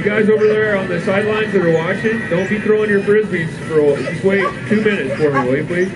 You guys over there on the sidelines that are watching, don't be throwing your frisbees for a while. Just wait 2 minutes for me, will you please?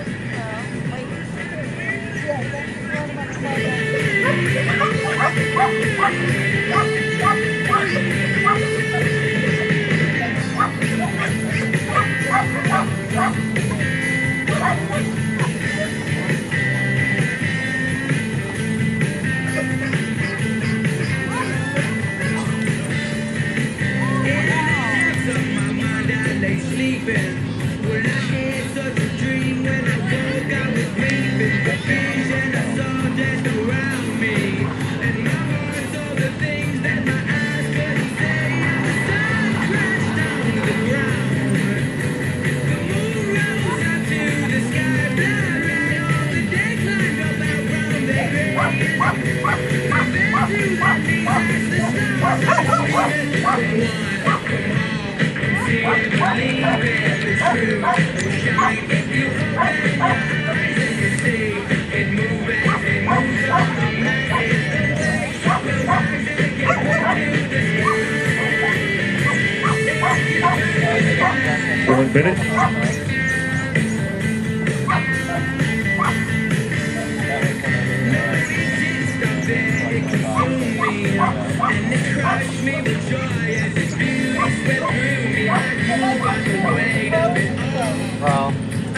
One minute. Well.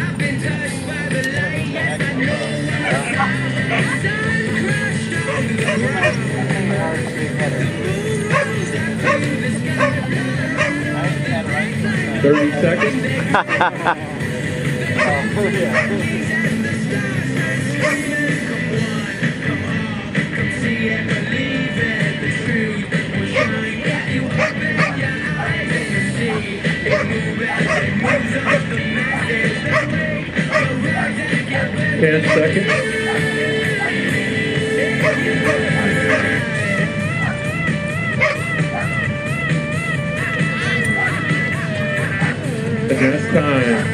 30 seconds. Ten seconds. And that's time.